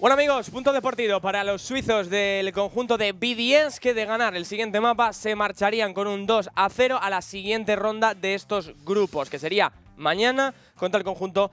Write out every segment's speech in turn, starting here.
Bueno amigos, punto deportivo para los suizos del conjunto de BDS, que de ganar el siguiente mapa se marcharían con un 2-0 a la siguiente ronda de estos grupos, que sería mañana contra el conjunto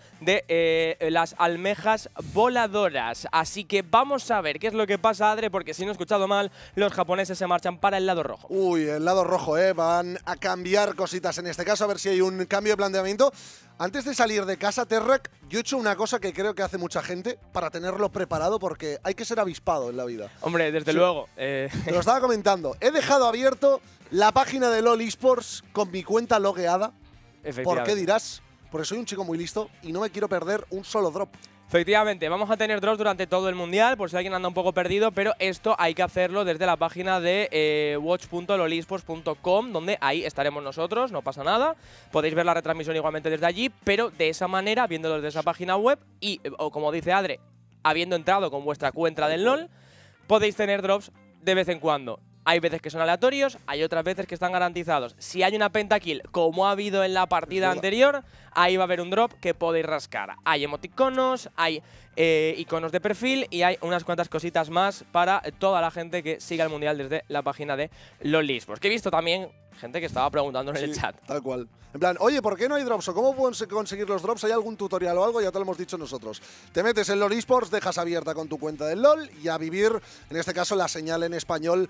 de las almejas voladoras. Así que vamos a ver qué es lo que pasa, Adre, porque si no he escuchado mal, los japoneses se marchan para el lado rojo. Uy, el lado rojo, van a cambiar cositas en este caso, a ver si hay un cambio de planteamiento. Antes de salir de casa, Terrak, yo he hecho una cosa que creo que hace mucha gente para tenerlo preparado, porque hay que ser avispado en la vida. Hombre, desde luego. Te lo estaba comentando. He dejado abierto la página de LoL Esports con mi cuenta logueada. ¿Por qué dirás? Porque soy un chico muy listo y no me quiero perder un solo drop. Efectivamente, vamos a tener drops durante todo el mundial, por si alguien anda un poco perdido, pero esto hay que hacerlo desde la página de watch.lolesports.com, donde ahí estaremos nosotros, no pasa nada. Podéis ver la retransmisión igualmente desde allí, pero de esa manera, viéndolo desde esa página web y, como dice Adre, habiendo entrado con vuestra cuenta del LoL, podéis tener drops de vez en cuando. Hay veces que son aleatorios, hay otras veces que están garantizados. Si hay una pentakill, como ha habido en la partida anterior, ahí va a haber un drop que podéis rascar. Hay emoticonos, hay iconos de perfil y hay unas cuantas cositas más para toda la gente que siga el mundial desde la página de LoL Esports. Que he visto también gente que estaba preguntando en el chat. Tal cual. En plan, oye, ¿por qué no hay drops? ¿O cómo pueden conseguir los drops? ¿Hay algún tutorial o algo? Ya te lo hemos dicho nosotros. Te metes en LoL Esports, dejas abierta con tu cuenta del LoL y a vivir, en este caso, la señal en español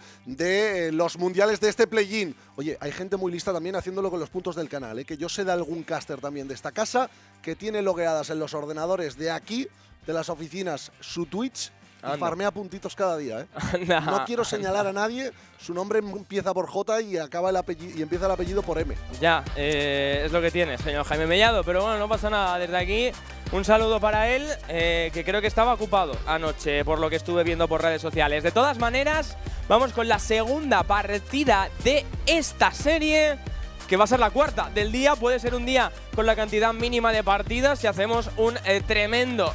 de los mundiales de este play-in. Oye, hay gente muy lista también haciéndolo con los puntos del canal, que yo sé de algún caster también de esta casa que tiene logueadas en los ordenadores de aquí, de las oficinas, su Twitch. Y farmea puntitos cada día, No quiero señalar a nadie, su nombre empieza por J y acaba el apellido, y empieza el apellido por M. Ya, es lo que tiene, señor Jaime Mellado, pero bueno, no pasa nada. Desde aquí, un saludo para él, que creo que estaba ocupado anoche, por lo que estuve viendo por redes sociales. De todas maneras, vamos con la segunda partida de esta serie, que va a ser la cuarta del día. Puede ser un día con la cantidad mínima de partidas si hacemos un tremendo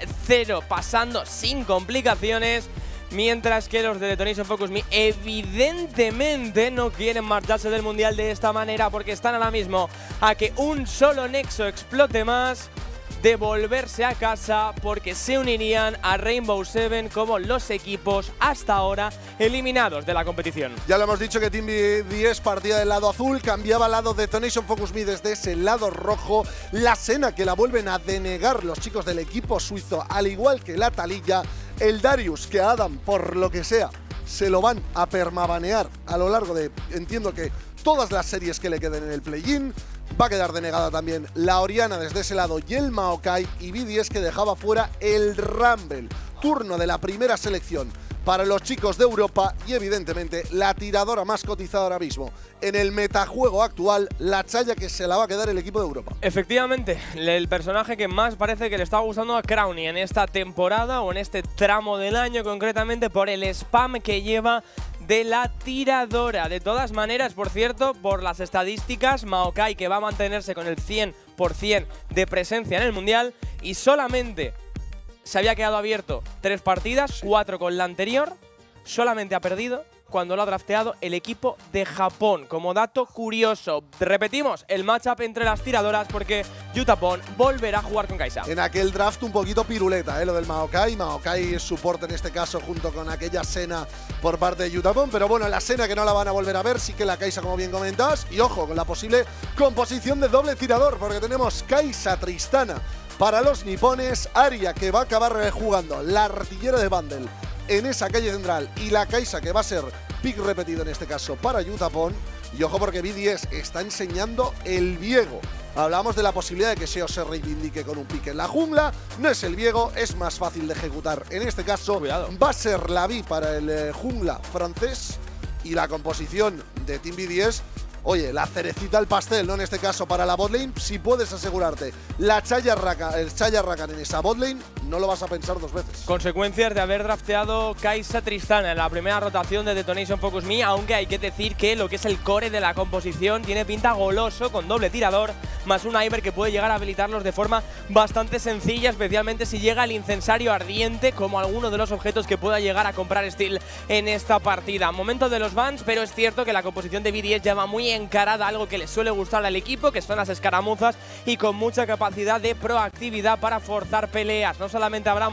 2-0 pasando sin complicaciones, mientras que los de Detonation Focus Me evidentemente no quieren marcharse del mundial de esta manera, porque están ahora mismo a que un solo nexo explote más de volverse a casa, porque se unirían a Rainbow Seven como los equipos hasta ahora eliminados de la competición. Ya lo hemos dicho que Team BDS partía del lado azul, cambiaba al lado de Detonation Focus Me desde ese lado rojo. La Sena, que la vuelven a denegar los chicos del equipo suizo, al igual que la Taliyah. El Darius, que a Adam, por lo que sea, se lo van a permabanear a lo largo de, entiendo que, todas las series que le queden en el play-in. Va a quedar denegada también la Orianna desde ese lado y el Maokai, y BDS, que dejaba fuera el Rumble. Turno de la primera selección para los chicos de Europa y evidentemente la tiradora más cotizada ahora mismo en el metajuego actual, la Chaya, que se la va a quedar el equipo de Europa. Efectivamente, el personaje que más parece que le está gustando a Crowny en esta temporada, o en este tramo del año concretamente, por el spam que lleva de la tiradora. De todas maneras, por cierto, por las estadísticas, Maokai, que va a mantenerse con el 100% de presencia en el mundial, y solamente se había quedado abierto 3 partidas, 4 con la anterior, solamente ha perdido cuando lo ha drafteado el equipo de Japón. Como dato curioso, repetimos el matchup entre las tiradoras, porque Yutapon volverá a jugar con Kai'Sa. En aquel draft un poquito piruleta, lo del Maokai. Maokai es soporte en este caso, junto con aquella Sena por parte de Yutapon. Pero bueno, la Sena, que no la van a volver a ver, sí que la Kai'Sa, como bien comentas. Y ojo, con la posible composición de doble tirador, porque tenemos Kai'Sa Tristana para los nipones, Aria, que va a acabar jugando la artillera de Bundle en esa calle central, y la Kai'Sa, que va a ser pick repetido en este caso para Yutapon. Y ojo, porque BDS está enseñando el Viego. Hablamos de la posibilidad de que Seo se reivindique con un pick en la jungla. No es el Viego, es más fácil de ejecutar. En este caso, va a ser la Vi para el jungla francés. Y la composición de Team BDS, oye, la cerecita al pastel, ¿no? En este caso para la botlane, si puedes asegurarte el Chaya Rakan en esa botlane, no lo vas a pensar 2 veces. Consecuencias de haber drafteado Kai'Sa Tristana en la primera rotación de Detonation Focus Me, aunque hay que decir que lo que es el core de la composición tiene pinta goloso, con doble tirador, más un Iver que puede llegar a habilitarlos de forma bastante sencilla, especialmente si llega el incensario ardiente, como alguno de los objetos que pueda llegar a comprar Steel en esta partida. Momento de los bans, pero es cierto que la composición de BDS ya va muy encarada, algo que le suele gustar al equipo, que son las escaramuzas, y con mucha capacidad de proactividad para forzar peleas. No solamente hablamos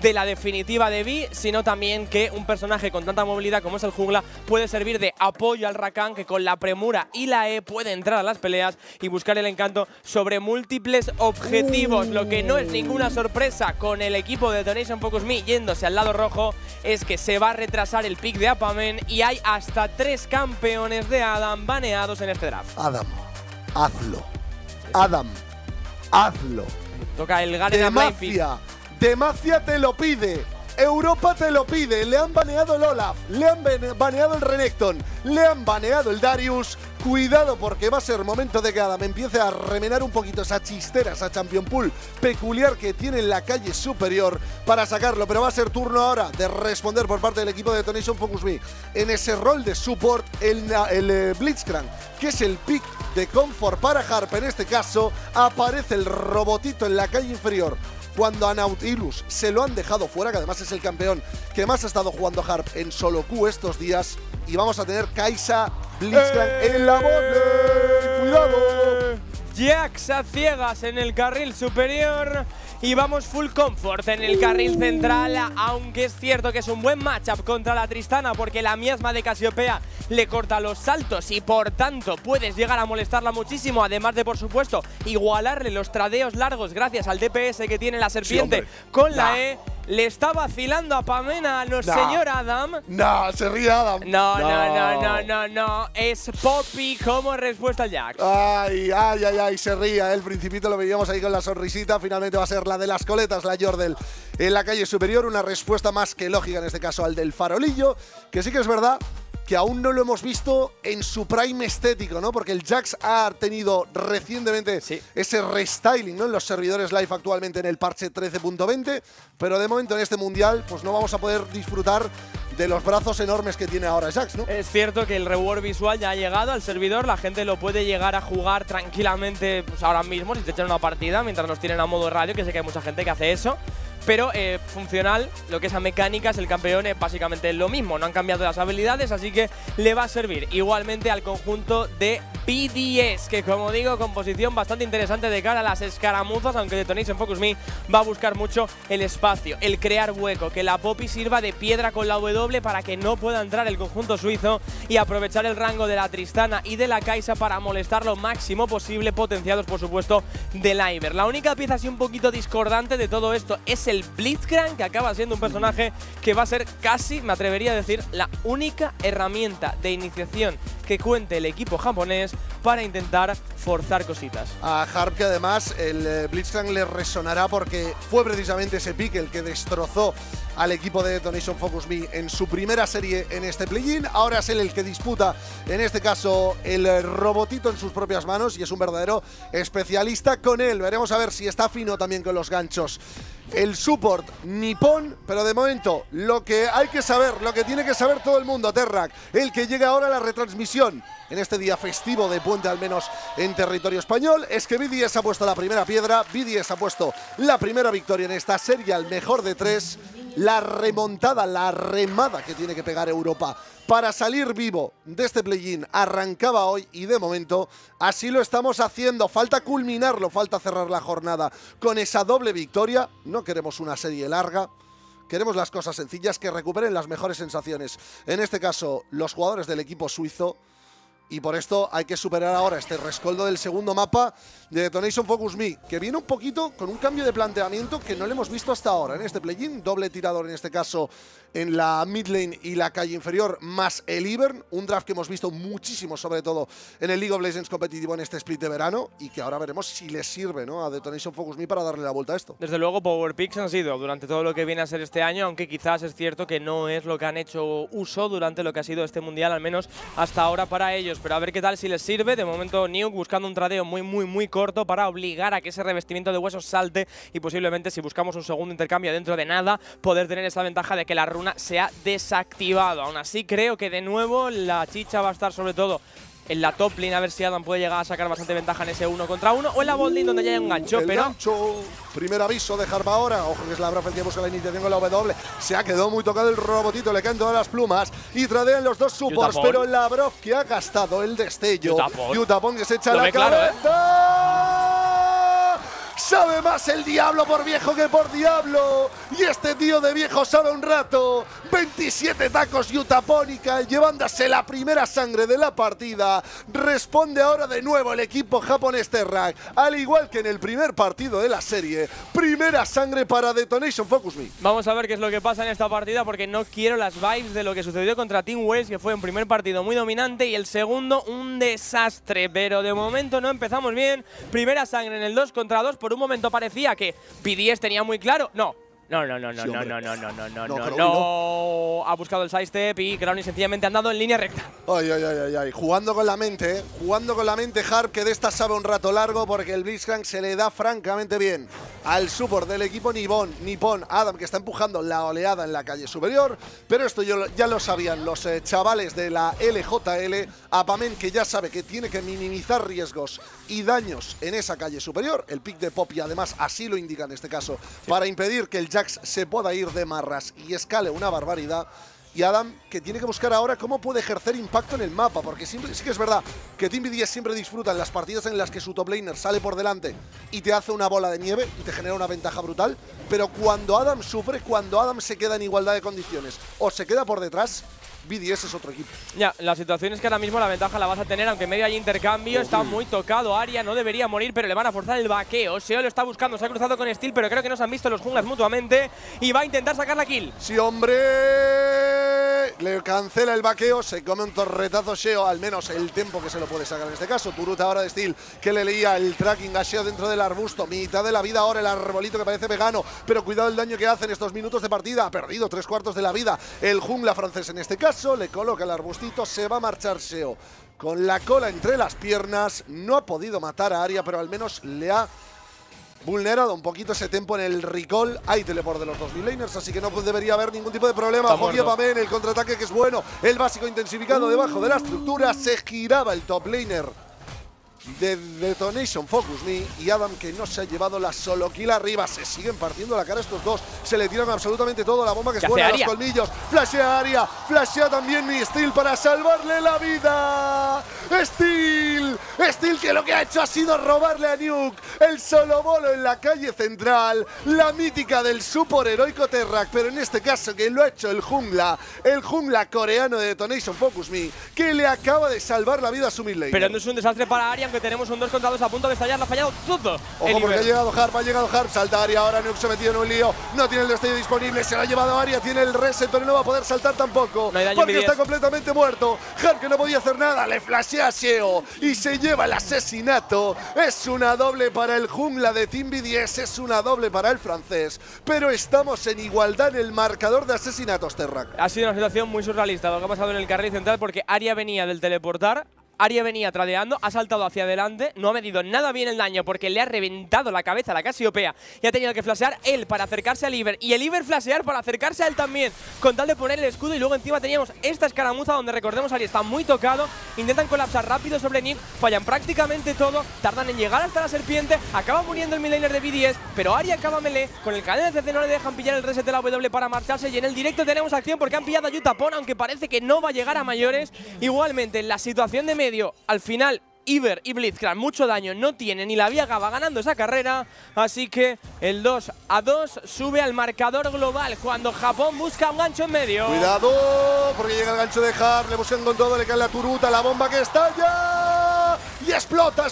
de la definitiva de Vi, sino también que un personaje con tanta movilidad como es el jungla puede servir de apoyo al Rakan, que con la premura y la E puede entrar a las peleas y buscar el encanto sobre múltiples objetivos. Lo que no es ninguna sorpresa con el equipo de Detonation Focus Me yéndose al lado rojo es que se va a retrasar el pick de Apamen y hay hasta 3 campeones de Adam baneados en este draft. Adam, hazlo. Adam, hazlo. Toca el Garen Demacia, Demacia te lo pide. Europa te lo pide. Le han baneado el Olaf, le han baneado el Renekton, le han baneado el Darius. Cuidado, porque va a ser momento de que Adam empiece a remenar un poquito esa chistera, esa champion pool peculiar que tiene en la calle superior para sacarlo. Pero va a ser turno ahora de responder por parte del equipo de Detonation Focus Me en ese rol de support el Blitzcrank, que es el pick de confort para Harp. En este caso aparece el robotito en la calle inferior cuando a Nautilus se lo han dejado fuera, que además es el campeón que más ha estado jugando Harp en solo Q estos días. Y vamos a tener Kai'Sa Blitzcrank en la bot. ¡Cuidado! Jax a ciegas en el carril superior y vamos full comfort en el carril central, aunque es cierto que es un buen matchup contra la Tristana porque la miasma de Casiopea le corta los saltos y por tanto puedes llegar a molestarla muchísimo, además de por supuesto igualarle los tradeos largos gracias al DPS que tiene la serpiente con la E. Le está vacilando a Pamena, señor Adam. No, se ríe Adam. No. Es Poppy como respuesta al Jax. Ay, se ría. El Principito lo veíamos ahí con la sonrisita. Finalmente va a ser la de las coletas, la Yordle en la calle superior. Una respuesta más que lógica en este caso al del farolillo. Que sí que es verdad que aún no lo hemos visto en su prime estético, ¿no? Porque el Jax ha tenido recientemente ese restyling, ¿no? En los servidores live actualmente en el parche 13.20, pero de momento en este mundial pues no vamos a poder disfrutar de los brazos enormes que tiene ahora Jax, ¿no? Es cierto que el reward visual ya ha llegado al servidor, la gente lo puede llegar a jugar tranquilamente pues ahora mismo si te echan una partida mientras nos tienen a modo radio, que sé que hay mucha gente que hace eso. Pero funcional, lo que es a mecánicas, el campeón es básicamente lo mismo. No han cambiado las habilidades, así que le va a servir igualmente al conjunto de BDS, que como digo, composición bastante interesante de cara a las escaramuzas, aunque Detonation Focus Me va a buscar mucho el espacio, el crear hueco, que la Poppy sirva de piedra con la W para que no pueda entrar el conjunto suizo y aprovechar el rango de la Tristana y de la Kai'Sa para molestar lo máximo posible, potenciados por supuesto del Iver. La única pieza así un poquito discordante de todo esto es el Blitzcrank, que acaba siendo un personaje que va a ser casi, me atrevería a decir, la única herramienta de iniciación que cuente el equipo japonés para intentar forzar cositas. A Harp, que además el Blitzcrank le resonará porque fue precisamente ese pick el que destrozó al equipo de Detonation Focus Me en su primera serie en este play-in. Ahora es él el que disputa, en este caso, el robotito en sus propias manos y es un verdadero especialista con él. Veremos a ver si está fino también con los ganchos el support nipón, pero de momento lo que hay que saber, lo que tiene que saber todo el mundo, Terrac, el que llega ahora a la retransmisión en este día festivo de puente, al menos en territorio español, es que BDS ha puesto la primera piedra, BDS ha puesto la primera victoria en esta serie al mejor de 3, la remontada, la remada que tiene que pegar Europa para salir vivo de este play-in arrancaba hoy y de momento así lo estamos haciendo. Falta culminarlo, falta cerrar la jornada con esa doble victoria. No queremos una serie larga, queremos las cosas sencillas, que recuperen las mejores sensaciones. En este caso, los jugadores del equipo suizo. Y por esto hay que superar ahora este rescoldo del segundo mapa de Detonation Focus Me, que viene un poquito con un cambio de planteamiento que no le hemos visto hasta ahora en este play-in. Doble tirador en este caso en la mid lane y la calle inferior, más el Ivern. Un draft que hemos visto muchísimo, sobre todo en el League of Legends competitivo en este split de verano, y que ahora veremos si les sirve, ¿no?, a Detonation Focus Me para darle la vuelta a esto. Desde luego, Power Picks han sido durante todo lo que viene a ser este año, aunque quizás es cierto que no es lo que han hecho uso durante lo que ha sido este mundial, al menos hasta ahora para ellos. Pero a ver qué tal si les sirve. De momento, Nuke buscando un tradeo muy corto para obligar a que ese revestimiento de huesos salte y posiblemente, si buscamos un segundo intercambio dentro de nada, poder tener esa ventaja de que la runa se ha desactivado. Aún así, creo que de nuevo la chicha va a estar sobre todo en la top lane, a ver si Adam puede llegar a sacar bastante ventaja en ese 1 contra 1, o en la bot lane donde ya hay un gancho. Primer aviso de Harp ahora. Ojo que es la Braf el que busca la iniciación con la W. Se ha quedado muy tocado el robotito, le caen todas las plumas y tradean los dos supports, pero la Braf que ha gastado el destello. Yutapon que se echa la cabeza. Sabe más el diablo por viejo que por diablo. Y este tío de viejo sabe un rato. 27 tacos Yutapónica, llevándose la primera sangre de la partida. Responde ahora de nuevo el equipo japonés Terrac, al igual que en el primer partido de la serie. Primera sangre para Detonation Focus Me. Vamos a ver qué es lo que pasa en esta partida, porque no quiero las vibes de lo que sucedió contra Team Wales, que fue un primer partido muy dominante y el segundo un desastre. Pero de momento no empezamos bien. Primera sangre en el 2 contra 2. Por un momento parecía que BDS tenía muy claro. No. No. Ha buscado el sidestep y Crowny sencillamente ha andado en línea recta. Ay. Jugando con la mente, Harp, que de esta sabe un rato largo, porque el Blitzcrank se le da francamente bien al support del equipo Nippon, Adam, que está empujando la oleada en la calle superior. Pero esto ya lo sabían los chavales de la LJL. Apamen, que ya sabe que tiene que minimizar riesgos y daños en esa calle superior. El pick de Poppy, además, así lo indica en este caso, para impedir que el Jax se pueda ir de marras y escale una barbaridad. Y Adam, que tiene que buscar ahora cómo puede ejercer impacto en el mapa, porque sí que es verdad que Team BDS siempre disfruta en las partidas en las que su top laner sale por delante y te hace una bola de nieve y te genera una ventaja brutal, pero cuando Adam sufre, cuando Adam se queda en igualdad de condiciones o se queda por detrás, BDS es otro equipo. Ya, la situación es que ahora mismo la ventaja la vas a tener, aunque en medio hay intercambio. Está muy tocado Aria, no debería morir, pero le van a forzar el vaqueo. Seo lo está buscando, se ha cruzado con Steel, pero creo que no se han visto los junglas mutuamente y va a intentar sacar la kill. Sí, hombre, le cancela el vaqueo, se come un torretazo Seo, al menos el tempo que se lo puede sacar en este caso. Turuta ahora de Steel, que le leía el tracking a Seo dentro del arbusto. Mitad de la vida ahora el arbolito, que parece vegano, pero cuidado el daño que hace en estos minutos de partida. Ha perdido 3/4 de la vida el jungla francés en este caso. Le coloca el arbustito, se va a marchar Seo con la cola entre las piernas. No ha podido matar a Aria, pero al menos le ha vulnerado un poquito ese tempo en el recall. Hay teleport de los dos midlaners, así que no debería haber ningún tipo de problema. Jogia Pamen, el contraataque que es bueno, el básico intensificado debajo de la estructura. Se giraba el top laner de Detonation Focus Me, y Adam, que no se ha llevado la solo kill arriba. Se siguen partiendo la cara estos dos, se le tiran absolutamente todo. La bomba que es buena, los colmillos, flashea Aria, flashea también mi Steel para salvarle la vida. Steel, que lo que ha hecho ha sido robarle a Nuke el solo bolo en la calle central, la mítica del support heroico Terrac, pero en este caso que lo ha hecho el jungla coreano de Detonation Focus Me, que le acaba de salvar la vida a su mid lane. Pero no es un desastre para Aria, aunque tenemos un 2 contra 2 a punto de estallar, la ha fallado todo. Ojo, porque ha llegado Harp, salta Aria, ahora Nuke se ha metido en un lío, no tiene el destello disponible, se lo ha llevado Aria, tiene el reset, pero no va a poder saltar tampoco, porque está completamente muerto. Harp, que no podía hacer nada, le flashea a Seo y se lleva el asesinato. Es una doble para el jungla de Team BDS, es una doble para el francés, pero estamos en igualdad en el marcador de asesinatos, Terrac. Ha sido una situación muy surrealista lo que ha pasado en el carril central, porque Aria venía del teleportar, Aria venía tradeando, ha saltado hacia adelante, no ha medido nada bien el daño porque le ha reventado la cabeza a la Casiopea y ha tenido que flashear él para acercarse al Iber y el Iber flashear para acercarse a él también, con tal de poner el escudo. Y luego encima teníamos esta escaramuza donde, recordemos, Aria está muy tocado, intentan colapsar rápido sobre Nick, fallan prácticamente todo, tardan en llegar hasta la serpiente, acaba muriendo el midlaner de BDS, pero Aria acaba melee, con el cadena de CC no le dejan pillar el reset de la W para marcharse, y en el directo tenemos acción porque han pillado a Yutapon, aunque parece que no va a llegar a mayores. Igualmente, en la situación de medio, al final Iber y Blitzcrank mucho daño no tienen y la Viaga va ganando esa carrera, así que el 2-2 sube al marcador global cuando Japón busca un gancho en medio. Cuidado, porque llega el gancho de Harp, le buscan con todo, le cae la Turuta, la bomba que estalla y explota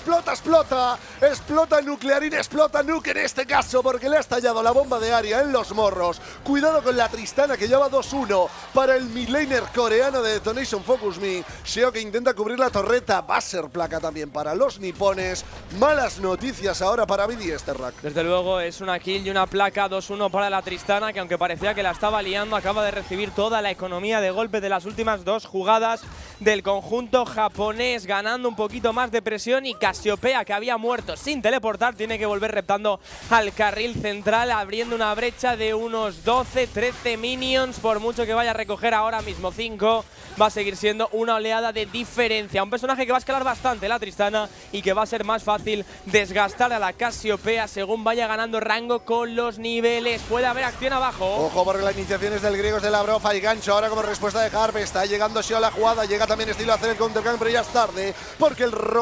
Nuclearín, explota Nuke en este caso, porque le ha estallado la bomba de Aria en los morros. Cuidado con la Tristana, que lleva 2-1 para el midlaner coreano de Detonation Focus Me. Seo, que intenta cubrir la torreta, va a ser placa también para los nipones. Malas noticias ahora para BDS, Terrac. Desde luego es una kill y una placa, 2-1 para la Tristana, que aunque parecía que la estaba liando, acaba de recibir toda la economía de golpe de las últimas dos jugadas del conjunto japonés, ganando un poquito más de presión. Y Casiopea, que había muerto sin teleportar, tiene que volver reptando al carril central, abriendo una brecha de unos 12-13 minions, por mucho que vaya a recoger ahora mismo 5. Va a seguir siendo una oleada de diferencia. Un personaje que va a escalar bastante, la Tristana, y que va a ser más fácil desgastar a la Casiopea según vaya ganando rango con los niveles. Puede haber acción abajo. Ojo, porque la iniciación es del griego, es de la brofa y gancho ahora como respuesta de Harp. Está llegando Seo a la jugada, llega también Estilo a hacer el countercamp, pero ya es tarde, porque el robo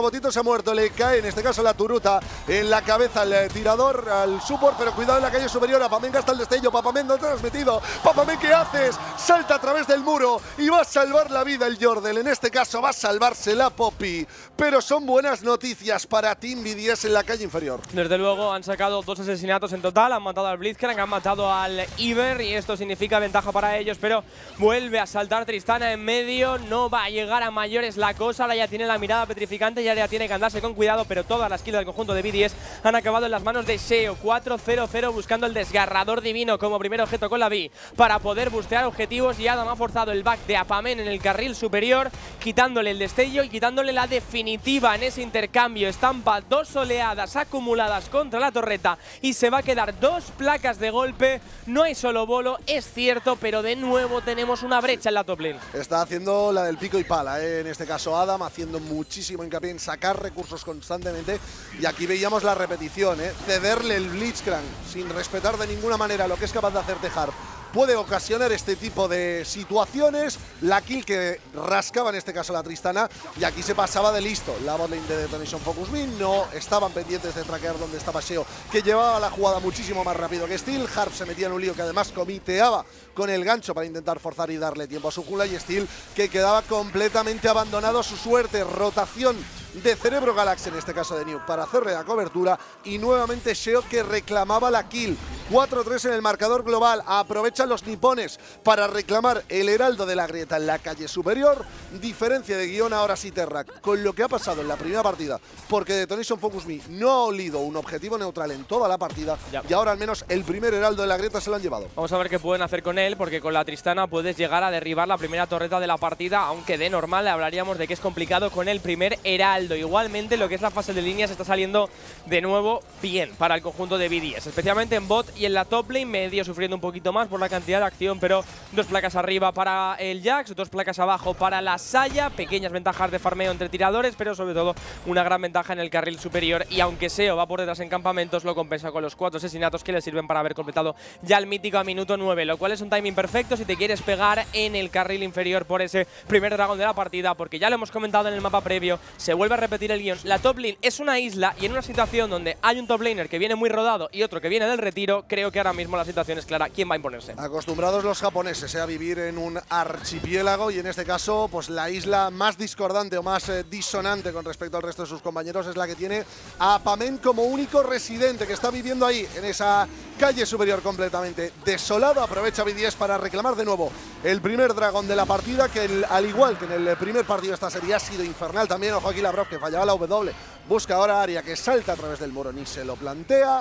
robotito se ha muerto, le cae en este caso la turuta en la cabeza al tirador, al support, pero cuidado en la calle superior. Papamen gasta el destello. Papamen, no te has metido. Papamen, ¿qué haces? Salta a través del muro y va a salvar la vida el Yordle. En este caso va a salvarse la Poppy. Pero son buenas noticias para Team BDS en la calle inferior. Desde luego han sacado 2 asesinatos en total, han matado al Blitzcrank, han matado al Iver y esto significa ventaja para ellos, pero vuelve a saltar Tristana en medio, no va a llegar a mayores la cosa, ahora ya tiene la mirada petrificante y ahora ya tiene que andarse con cuidado, pero todas las kills del conjunto de BDS han acabado en las manos de Sheo. 4-0-0 buscando el desgarrador divino como primer objeto con la B para poder bustear objetivos, y Adam ha forzado el back de Apamen en el carril superior, quitándole el destello y quitándole la definitiva en ese intercambio. Estampa 2 oleadas acumuladas contra la torreta y se va a quedar 2 placas de golpe. No hay solo bolo, es cierto, pero de nuevo tenemos una brecha en la top lane. Está haciendo la del pico y pala, en este caso Adam, haciendo muchísimo hincapié en sacar recursos constantemente, y aquí veíamos la repetición, cederle el Blitzcrank sin respetar de ninguna manera lo que es capaz de hacer Tejar puede ocasionar este tipo de situaciones. La kill que rascaba en este caso la Tristana, y aquí se pasaba de listo. La botlane de Detonation Focus Me no estaban pendientes de traquear donde estaba Sheo, que llevaba la jugada muchísimo más rápido que Steel. Harp se metía en un lío que además comiteaba con el gancho para intentar forzar y darle tiempo a su jungla, y Steel que quedaba completamente abandonado a su suerte. Rotación de Cerebro Galaxy, en este caso de Nuke, para hacerle la cobertura, y nuevamente Sheo que reclamaba la kill. 4-3 en el marcador global. Aprovechan los nipones para reclamar el heraldo de la grieta en la calle superior. Diferencia de guión ahora sí Terrac con lo que ha pasado en la primera partida, porque Detonation Focus Me no ha olido un objetivo neutral en toda la partida, y ahora al menos el primer heraldo de la grieta se lo han llevado. Vamos a ver qué pueden hacer con él, porque con la Tristana puedes llegar a derribar la primera torreta de la partida, aunque de normal hablaríamos de que es complicado con el primer heraldo. Igualmente lo que es la fase de líneas está saliendo de nuevo bien para el conjunto de BDS, especialmente en bot y en la top lane, medio sufriendo un poquito más por la cantidad de acción, pero 2 placas arriba para el Jax, 2 placas abajo para la Saya, pequeñas ventajas de farmeo entre tiradores, pero sobre todo una gran ventaja en el carril superior, y aunque Seo va por detrás en campamentos, lo compensa con los 4 asesinatos que le sirven para haber completado ya el mítico a minuto 9, lo cual es un timing perfecto si te quieres pegar en el carril inferior por ese primer dragón de la partida, porque ya lo hemos comentado en el mapa previo, se vuelve a repetir el guión. La top lane es una isla, y en una situación donde hay un top laner que viene muy rodado y otro que viene del retiro, creo que ahora mismo la situación es clara. ¿Quién va a imponerse? Acostumbrados los japoneses a vivir en un archipiélago, y en este caso pues la isla más discordante o más disonante con respecto al resto de sus compañeros es la que tiene a Apamen como único residente, que está viviendo ahí en esa calle superior completamente desolado. Aprovecha BDS para reclamar de nuevo el primer dragón de la partida, que al igual que en el primer partido de esta serie ha sido infernal también. Ojo aquí Lavrov, que fallaba la W, busca ahora a Aria, que salta a través del muro, ni se lo plantea.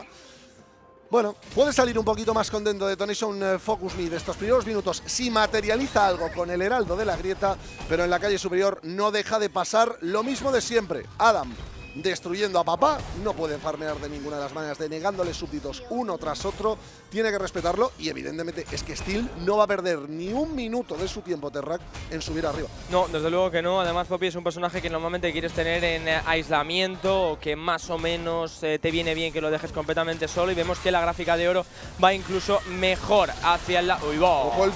Bueno, puede salir un poquito más contento de Detonation Focus Me de estos primeros minutos si materializa algo con el heraldo de la grieta, pero en la calle superior no deja de pasar lo mismo de siempre. Adam destruyendo a papá, no puede farmear de ninguna de las maneras, denegándole súbditos uno tras otro, tiene que respetarlo, y evidentemente es que Steel no va a perder ni un minuto de su tiempo, Terrac, en subir arriba. No, desde luego que no. Además, Poppy es un personaje que normalmente quieres tener en aislamiento, o que más o menos te viene bien que lo dejes completamente solo, y vemos que la gráfica de oro va incluso mejor hacia el lado. ¡Uy, va! ¡Ojo el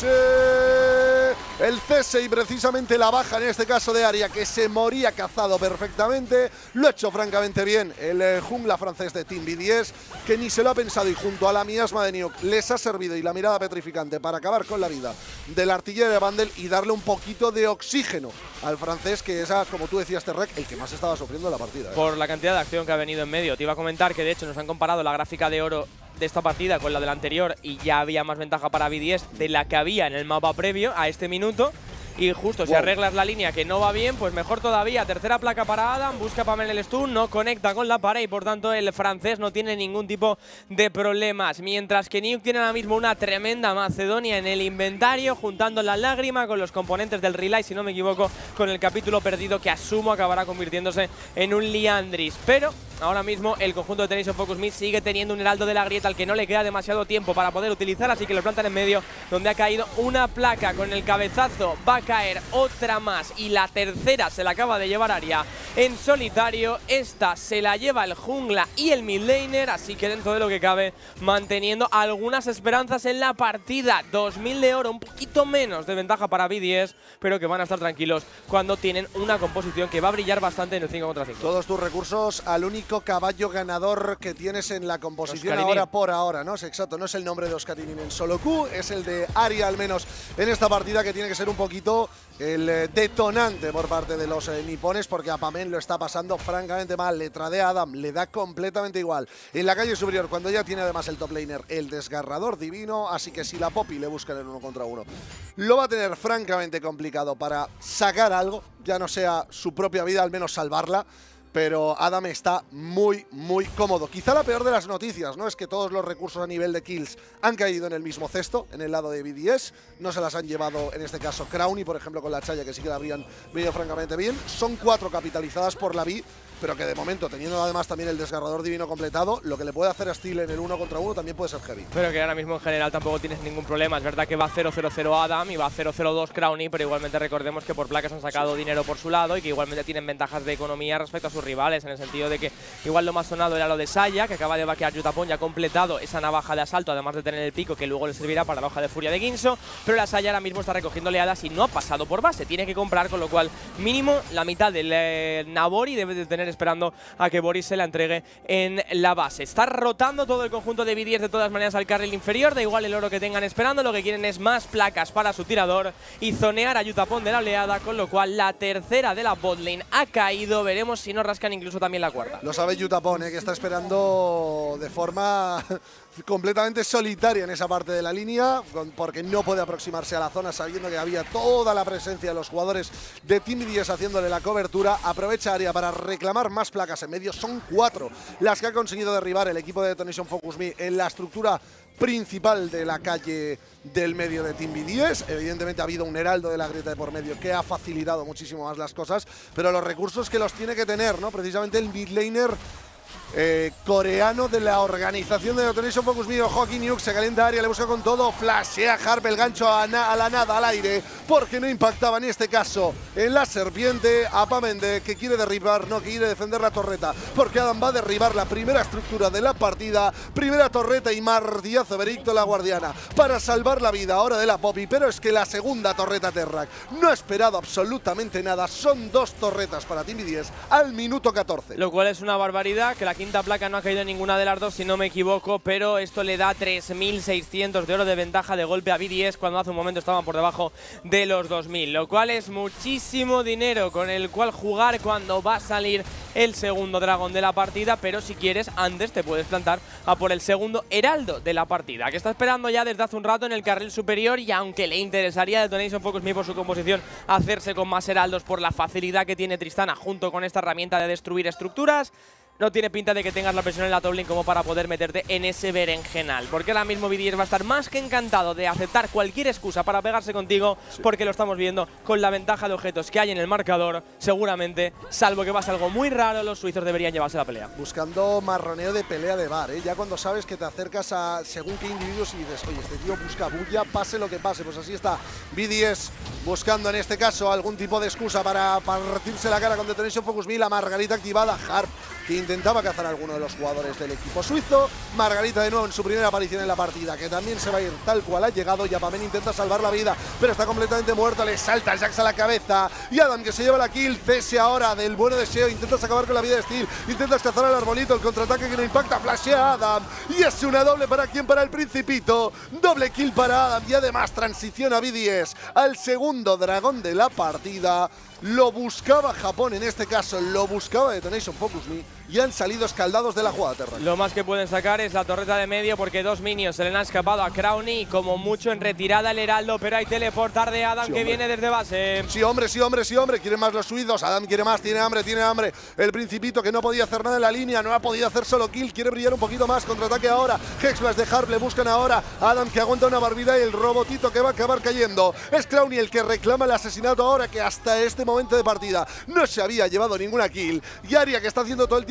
cese! El cese, y precisamente la baja en este caso de Aria, que se moría cazado perfectamente. Lo ha hecho francamente bien el jungla francés de Team BDS, que ni se lo ha pensado, y junto a la miasma de Nuke les ha servido, y la mirada petrificante, para acabar con la vida del artillero de Vandal y darle un poquito de oxígeno al francés, que es, como tú decías, Terrec, el que más estaba sufriendo en la partida. Por la cantidad de acción que ha venido en medio. Te iba a comentar que de hecho nos han comparado la gráfica de oro de esta partida con la de la anterior, y ya había más ventaja para BDS de la que había en el mapa previo a este minuto. Y justo si arreglas la línea que no va bien, pues mejor todavía. Tercera placa para Adam, busca Pamela el stun, no conecta con la pared, y por tanto el francés no tiene ningún tipo de problemas. Mientras que Nuke tiene ahora mismo una tremenda Macedonia en el inventario, juntando la lágrima con los componentes del Relay, si no me equivoco, con el capítulo perdido, que asumo acabará convirtiéndose en un Liandris. Pero ahora mismo el conjunto de Detonation Focus Me sigue teniendo un heraldo de la grieta al que no le queda demasiado tiempo para poder utilizar, así que lo plantan en medio, donde ha caído una placa con el cabezazo. Va a caer otra más, y la tercera se la acaba de llevar Aria. en solitario. Esta se la lleva el jungla y el midlaner, así que dentro de lo que cabe, manteniendo algunas esperanzas en la partida. 2000 de oro, un poquito menos de ventaja para BDS, pero que van a estar tranquilos cuando tienen una composición que va a brillar bastante en el 5 contra 5. Todos tus recursos al único caballo ganador que tienes en la composición ahora por ahora, ¿no? Exacto, no es el nombre de Oscarinin en solo Q, es el de Aria, al menos en esta partida, que tiene que ser un poquito el detonante por parte de los nipones, porque a Pamen lo está pasando francamente mal. Le tradea a Adam, le da completamente igual. En la calle superior, cuando ya tiene además el top laner, el desgarrador divino, así que si la Poppy le buscan en 1 contra 1, lo va a tener francamente complicado para sacar algo, ya no sea su propia vida, al menos salvarla. Pero Adam está muy, muy cómodo. Quizá la peor de las noticias, ¿no? Es que todos los recursos a nivel de kills han caído en el mismo cesto, en el lado de BDS. No se las han llevado, en este caso, Crowny, por ejemplo, con la Chaya, que sí que la habrían venido francamente bien. Son 4 capitalizadas por la Vi, pero que de momento, teniendo además también el desgarrador divino completado, lo que le puede hacer a Steel en el 1 contra 1 también puede ser heavy. Pero que ahora mismo en general tampoco tienes ningún problema. Es verdad que va 0-0-0 Adam y va 0-0-2 Crowny, pero igualmente recordemos que por placas han sacado dinero por su lado y que igualmente tienen ventajas de economía respecto a sus rivales, en el sentido de que igual lo más sonado era lo de Saya, que acaba de vaquear Yutapon y ha completado esa navaja de asalto, además de tener el pico que luego le servirá para la hoja de furia de Guinsoo, pero la Saya ahora mismo está recogiendo oleadas y no ha pasado por base, tiene que comprar, con lo cual mínimo la mitad del Nabori debe de tener esperando a que Boris se la entregue en la base. Está rotando todo el conjunto de BDS de todas maneras al carril inferior, da igual el oro que tengan esperando, lo que quieren es más placas para su tirador y zonear a Yutapon de la oleada, con lo cual la tercera de la botlane ha caído, veremos si no rascan incluso también la cuarta. Lo sabe Yutapon, que está esperando de forma completamente solitaria en esa parte de la línea, porque no puede aproximarse a la zona sabiendo que había toda la presencia de los jugadores de Team BDS haciéndole la cobertura. Aprovecha Aria para reclamar más placas en medio. Son 4 las que ha conseguido derribar el equipo de Detonation Focus Me en la estructura principal de la calle del medio de Team BDS. Evidentemente ha habido un heraldo de la grieta de por medio que ha facilitado muchísimo más las cosas, pero los recursos que los tiene que tener, ¿no? Precisamente el midlaner coreano de la organización de Detonation Focus Me, Hockey Nuke, se calienta Aria, le busca con todo, flashea Harp el gancho a la nada, al aire, porque no impactaba en este caso en la serpiente. A Pamende, que quiere derribar, no, que quiere defender la torreta, porque Adam va a derribar la primera estructura de la partida, primera torreta y martillazo Vericto la guardiana para salvar la vida ahora de la Poppy, pero es que la segunda torreta Terrak no ha esperado absolutamente nada. Son 2 torretas para Team BDS al minuto 14. Lo cual es una barbaridad, que la quinta placa no ha caído en ninguna de las dos, si no me equivoco, pero esto le da 3.600 de oro de ventaja de golpe a BDS cuando hace un momento estaban por debajo de los 2.000, lo cual es muchísimo dinero con el cual jugar cuando va a salir el segundo dragón de la partida, pero si quieres, antes te puedes plantar a por el segundo heraldo de la partida, que está esperando ya desde hace un rato en el carril superior, y aunque le interesaría a Detonation Focus Me por su composición hacerse con más heraldos por la facilidad que tiene Tristana junto con esta herramienta de destruir estructuras, no tiene pinta de que tengas la presión en la top lane como para poder meterte en ese berenjenal, porque ahora mismo BDS va a estar más que encantado de aceptar cualquier excusa para pegarse contigo, porque lo estamos viendo con la ventaja de objetos que hay en el marcador. Seguramente, salvo que pase algo muy raro, los suizos deberían llevarse la pelea. Buscando marroneo de pelea de bar, ya cuando sabes que te acercas a según qué individuos y dices, oye, este tío busca bulla, pase lo que pase. Pues así está BDS buscando en este caso algún tipo de excusa para partirse la cara con Detonation Focus Me. La Margarita activada, Harp, que intentaba cazar a alguno de los jugadores del equipo suizo. Margarita de nuevo en su primera aparición en la partida, que también se va a ir tal cual ha llegado. Yapamen intenta salvar la vida, pero está completamente muerto. Le salta Jax a la cabeza y Adam, que se lleva la kill. Cese ahora del bueno deseo, intentas acabar con la vida de Steel, intentas cazar al arbolito, el contraataque que no impacta, flashea a Adam y es una doble para quien, para el Principito. Doble kill para Adam y además transiciona BDS al segundo dragón de la partida. Lo buscaba Japón en este caso, lo buscaba Detonation Focus Me y han salido escaldados de la jugada Terra. Lo más que pueden sacar es la torreta de medio, porque 2 minions se le han escapado a Crowny y como mucho en retirada el heraldo, pero hay teleportar de Adam, sí, que viene desde base. Sí, hombre, sí, hombre, sí, hombre. Quieren más los suizos. Adam quiere más, tiene hambre, tiene hambre. El Principito, que no podía hacer nada en la línea, no ha podido hacer solo kill, quiere brillar un poquito más. Contraataque ahora. Hexflash de Harp, le buscan ahora. Adam, que aguanta una barbida y el robotito que va a acabar cayendo. Es Crowny el que reclama el asesinato ahora, que hasta este momento de partida no se había llevado ninguna kill. Y Aria, que está haciendo todo el tiempo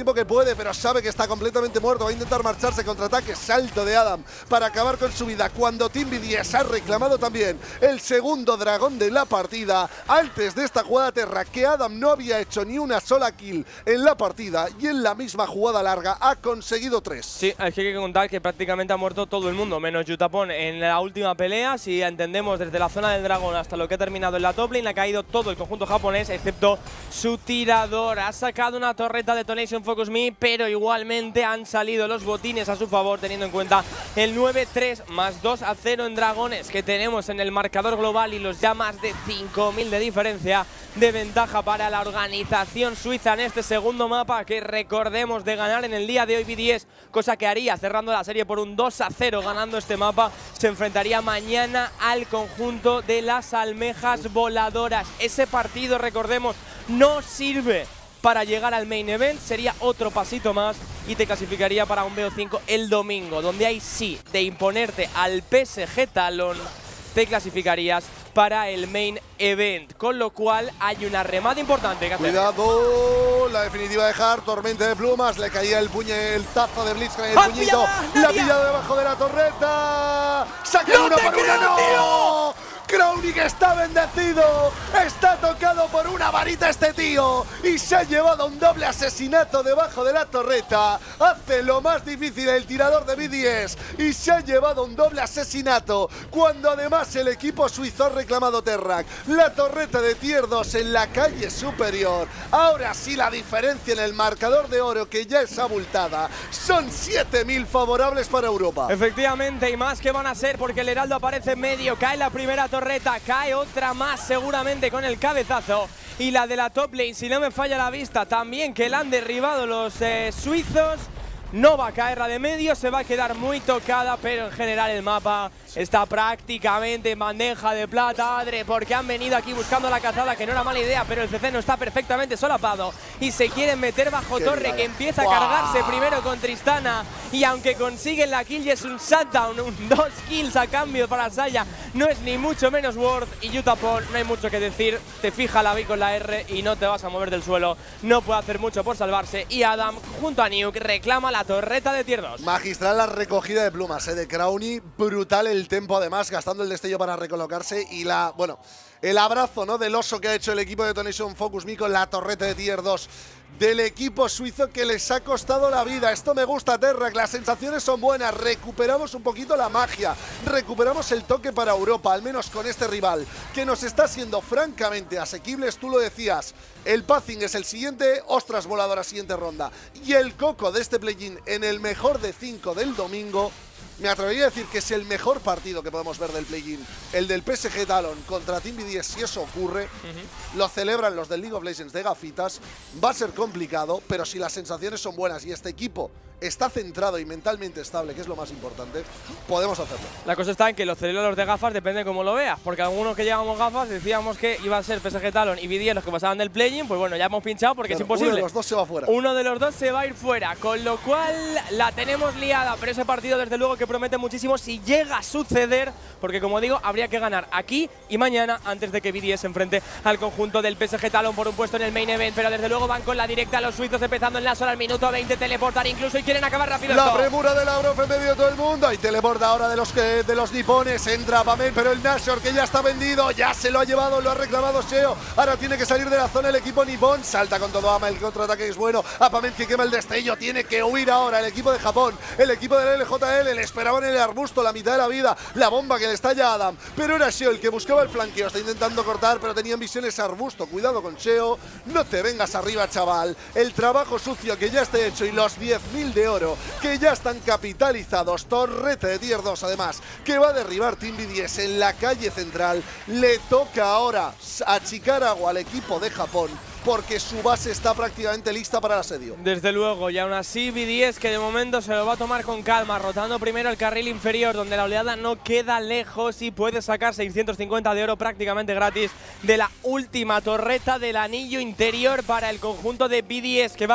tiempo que puede, pero sabe que está completamente muerto. Va a intentar marcharse, contraataque, salto de Adam para acabar con su vida. Cuando Team BDS ha reclamado también el segundo dragón de la partida, antes de esta jugada Terra, que Adam no había hecho ni una sola kill en la partida y en la misma jugada larga ha conseguido 3. Sí, hay que contar que prácticamente ha muerto todo el mundo, menos Yutapon en la última pelea. Si entendemos desde la zona del dragón hasta lo que ha terminado en la top lane, ha caído todo el conjunto japonés, excepto su tirador. Ha sacado una torreta de Detonation Focus Me, pero igualmente han salido los botines a su favor, teniendo en cuenta el 9-3 más 2-0 en dragones que tenemos en el marcador global y los ya más de 5.000 de diferencia de ventaja para la organización suiza en este segundo mapa, que recordemos, de ganar en el día de hoy BDS, cosa que haría cerrando la serie por un 2-0 ganando este mapa, se enfrentaría mañana al conjunto de las almejas voladoras. Ese partido, recordemos, no sirve para llegar al main event, sería otro pasito más y te clasificaría para un BO5 el domingo, donde ahí sí, de imponerte al PSG Talon, te clasificarías para el main event, con lo cual hay una remada importante que hacer. Cuidado, la definitiva de Hart, tormenta de plumas, le caía el tazo de Blitzcrank en el puñito, la ha pillado debajo de la torreta, saca uno por una, ¡no! Crowny, que está bendecido, está tocado por una varita este tío y se ha llevado un doble asesinato debajo de la torreta. Hace lo más difícil el tirador de BDS y se ha llevado un doble asesinato, cuando además el equipo suizo ha reclamado Terrac. La torreta de tier 2 en la calle superior. Ahora sí, la diferencia en el marcador de oro, que ya es abultada, son 7.000 favorables para Europa. Efectivamente, y más que van a ser, porque el Heraldo aparece en medio, cae la primera torreta, cae otra más seguramente con el cabezazo, y la de la top lane, si no me falla la vista, también, que la han derribado los suizos. No va a caer la de medio, se va a quedar muy tocada, pero en general el mapa está prácticamente en bandeja de plata, Adre, porque han venido aquí buscando la cazada, que no era mala idea, pero el CC no está perfectamente solapado y se quieren meter bajo torre, que empieza a cargarse primero con Tristana, y aunque consiguen la kill y es un shutdown, 2 kills a cambio para Saya, no es ni mucho menos worth, y Yutapon, no hay mucho que decir, te fija la B con la R y no te vas a mover del suelo, no puede hacer mucho por salvarse, y Adam junto a Nuke reclama la torreta de tier 2. Magistral la recogida de plumas de Crowny, brutal el tempo, además gastando el destello para recolocarse, y el abrazo, ¿no?, del oso que ha hecho el equipo de Detonation Focus Me con la torreta de tier 2 del equipo suizo, que les ha costado la vida. Esto me gusta, Terrac, las sensaciones son buenas, recuperamos un poquito la magia, recuperamos el toque para Europa, al menos con este rival, que nos está siendo francamente asequibles. Tú lo decías, el Pathing es el siguiente, ostras voladora siguiente ronda, y el coco de este play-in en el mejor de 5 del domingo. Me atrevería a decir que es el mejor partido que podemos ver del play-in, el del PSG Talon contra Team BDS. Si eso ocurre, lo celebran los del League of Legends de gafitas. Va a ser complicado, pero si las sensaciones son buenas y este equipo está centrado y mentalmente estable, que es lo más importante, podemos hacerlo. La cosa está en que los celebran los de gafas, depende de cómo lo veas, porque algunos que llevamos gafas decíamos que iba a ser PSG Talon y BDS los que pasaban del play-in, pues bueno, ya hemos pinchado porque es imposible. Uno de los dos se va fuera. Uno de los dos se va a ir fuera, con lo cual la tenemos liada, pero ese partido desde luego que promete muchísimo si llega a suceder, porque como digo, habría que ganar aquí y mañana antes de que BDS se enfrente al conjunto del PSG Talon por un puesto en el main event, pero desde luego van con la directa los suizos, empezando en la zona al minuto 20, teleportar incluso, y quieren acabar rápido. La premura de la Brof en medio de todo el mundo, y teleporta ahora de los nipones, entra Pamel, pero el Nashor, que ya está vendido, ya se lo ha llevado, lo ha reclamado Seo, ahora tiene que salir de la zona el equipo nipón, salta con todo Ama, el contraataque es bueno, a Pamel que quema el destello, tiene que huir ahora el equipo de Japón, el equipo del LJL, le esperaban en el arbusto la mitad de la vida, la bomba que le estalla a Adam, pero era Seo el que buscaba el flanqueo, está intentando cortar, pero tenían visiones arbusto, cuidado con Seo, no te vengas arriba, chaval, el trabajo sucio que ya está hecho y los 10.000 de oro que ya están capitalizados. Torreta de tier 2 además, que va a derribar Team BDS en la calle central. Le toca ahora achicar agua al equipo de Japón, porque su base está prácticamente lista para el asedio. Desde luego, y aún así BDS, que de momento se lo va a tomar con calma, rotando primero el carril inferior, donde la oleada no queda lejos y puede sacar 650 de oro prácticamente gratis de la última torreta del anillo interior para el conjunto de BDS, que va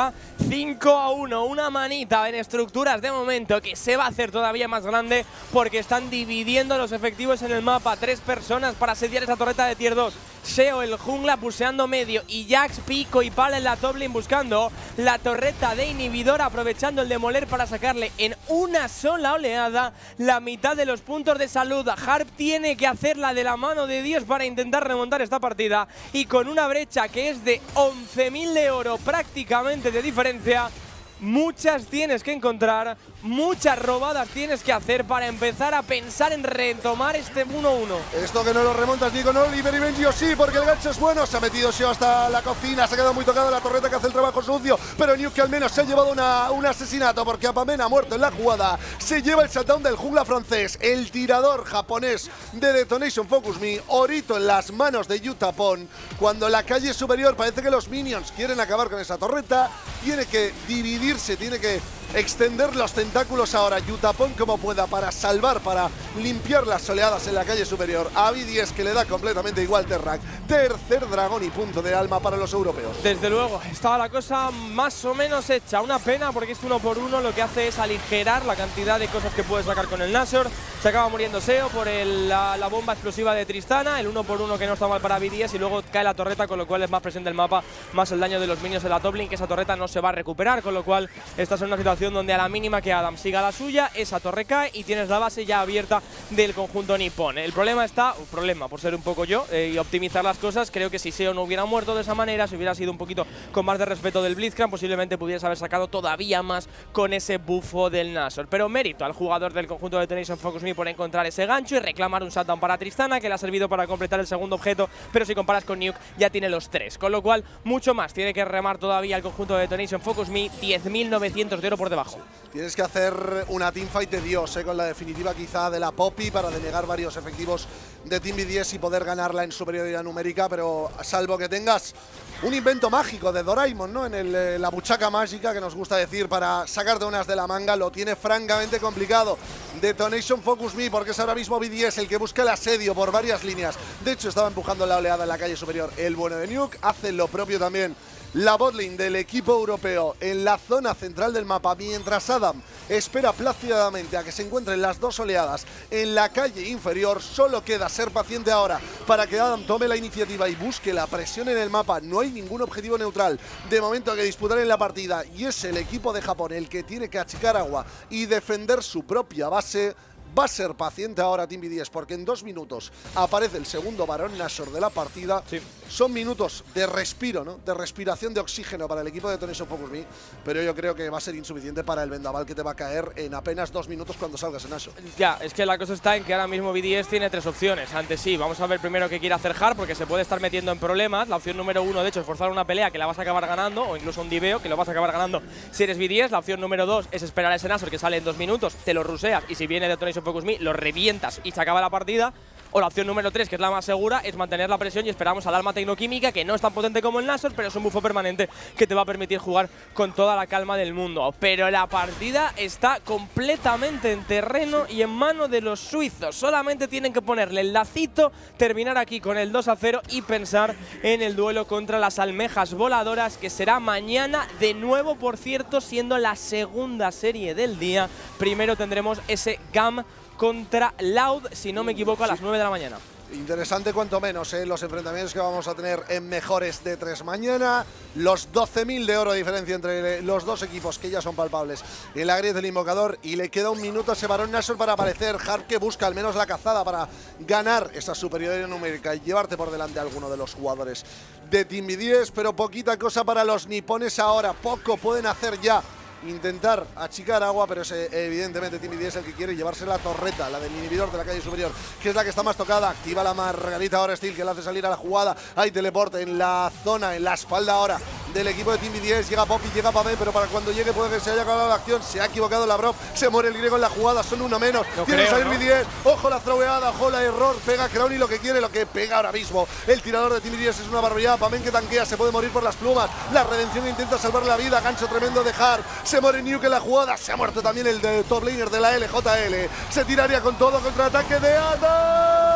5-1, una manita en estructuras de momento que se va a hacer todavía más grande porque están dividiendo los efectivos en el mapa. 3 personas para asediar esa torreta de tier 2. Seo, el jungla, puseando medio, y Jax, Pico y Pala en la top lane buscando la torreta de inhibidor, aprovechando el demoler para sacarle en una sola oleada la mitad de los puntos de salud. Harp tiene que hacerla de la mano de Dios para intentar remontar esta partida, y con una brecha que es de 11.000 de oro prácticamente de diferencia, muchas tienes que encontrar, muchas robadas tienes que hacer para empezar a pensar en retomar este 1-1. Esto que no lo remontas ni con Oliver y Benji, sí, porque el gancho es bueno. Se ha metido Seo hasta la cocina, se ha quedado muy tocado la torreta que hace el trabajo sucio, pero Nuke al menos se ha llevado un asesinato porque Apamen ha muerto en la jugada. Se lleva el shutdown del jungla francés, el tirador japonés de Detonation Focus Me, Orito en las manos de Yutapon. Cuando la calle superior parece que los minions quieren acabar con esa torreta, tiene que dividirse, tiene que extender los tentáculos ahora Yutapon como pueda para salvar, para limpiar las oleadas en la calle superior. A BDS, que le da completamente igual Terrac. Tercer dragón y punto de alma para los europeos. Desde luego, estaba la cosa más o menos hecha. Una pena porque este 1-por-1 lo que hace es aligerar la cantidad de cosas que puedes sacar con el Nashor. Se acaba muriendo Seo por la bomba explosiva de Tristana, el 1-por-1 que no está mal para BDS, y luego cae la torreta, con lo cual es más presión del mapa, más el daño de los minions en la top lane, que esa torreta no se va a recuperar, con lo cual estás en una situación donde a la mínima que Adam siga la suya, esa torre cae y tienes la base ya abierta del conjunto nipón. El problema está, por ser un poco yo y optimizar las cosas, creo que si Seo no hubiera muerto de esa manera, si hubiera sido un poquito con más de respeto del Blitzcrank, posiblemente pudieras haber sacado todavía más con ese bufo del Nashor. Pero mérito al jugador del conjunto de Detonation Focus Me por encontrar ese gancho y reclamar un shutdown para Tristana, que le ha servido para completar el segundo objeto, pero si comparas con Nuke ya tiene los 3, con lo cual mucho más tiene que remar todavía el conjunto de Detonation Focus Me. 10.900 de oro por debajo. Tienes que hacer una teamfight de Dios, con la definitiva quizá de la Poppy, para denegar varios efectivos de Team BDS y poder ganarla en superioridad numérica, pero salvo que tengas un invento mágico de Doraemon, ¿no? En la buchaca mágica, que nos gusta decir, para sacarte unas de la manga, lo tiene francamente complicado. Detonation Focus Me, porque es ahora mismo BDS el que busca el asedio por varias líneas. De hecho, estaba empujando la oleada en la calle superior. El bueno de Nuke hace lo propio también. La botlane del equipo europeo en la zona central del mapa, mientras Adam espera plácidamente a que se encuentren las dos oleadas en la calle inferior. Solo queda ser paciente ahora para que Adam tome la iniciativa y busque la presión en el mapa. No hay ningún objetivo neutral de momento que disputar en la partida, y es el equipo de Japón el que tiene que achicar agua y defender su propia base. Va a ser paciente ahora Team BDS, porque en 2 minutos aparece el segundo varón Nashor de la partida. Sí. Son minutos de respiro, ¿no? De respiración de oxígeno para el equipo de Detonation Focus Me, pero yo creo que va a ser insuficiente para el vendaval que te va a caer en apenas 2 minutos cuando salgas en Nashor. Ya, es que la cosa está en que ahora mismo BDS tiene 3 opciones. Antes sí, vamos a ver primero qué quiere hacer Harp, porque se puede estar metiendo en problemas. La opción número 1, de hecho, es forzar una pelea que la vas a acabar ganando, o incluso un diveo que lo vas a acabar ganando si eres BDS. La opción número 2 es esperar a ese Nashor que sale en 2 minutos, te lo ruseas, y si viene Detonation Focus Me, lo revientas y se acaba la partida. O la opción número 3, que es la más segura, es mantener la presión y esperamos al arma tecnoquímica, que no es tan potente como el Nashor, pero es un bufo permanente que te va a permitir jugar con toda la calma del mundo. Pero la partida está completamente en terreno y en mano de los suizos. Solamente tienen que ponerle el lacito, terminar aquí con el 2-0 y pensar en el duelo contra las almejas voladoras, que será mañana de nuevo, por cierto, siendo la segunda serie del día. Primero tendremos ese GAM contra Loud, si no me equivoco, a las 9 de la mañana. Interesante cuanto menos, los enfrentamientos que vamos a tener en mejores de 3 mañana. Los 12.000 de oro de diferencia entre los dos equipos, que ya son palpables en la grieta del invocador. Y le queda 1 minuto a ese varón Nashor para aparecer. Harp, que busca al menos la cazada para ganar esa superioridad numérica y llevarte por delante a alguno de los jugadores de Team BDS. Pero poquita cosa para los nipones ahora. Poco pueden hacer ya. Intentar achicar agua, pero es evidentemente Team BDS el que quiere llevarse la torreta, la del inhibidor de la calle superior, que es la que está más tocada. Activa la Margarita ahora Steel, que le hace salir a la jugada. Hay teleporte en la zona, en la espalda ahora del equipo de Team BDS. Llega Poppy, llega Pamé, pero para cuando llegue puede que se haya acabado la acción. Se ha equivocado la Brock, se muere el griego en la jugada, son 1 menos. Tiene que salir BDS, ojo la throweada, ojo la error, pega Crowley lo que quiere, lo que pega ahora mismo el tirador de Team BDS es una barbaridad. Pamé que tanquea, se puede morir por las plumas. La redención intenta salvar la vida, gancho tremendo de Harp. Se muere Nuke en la jugada, se ha muerto también el de top laner de la LJL. Se tiraría con todo contra ataque de Adam.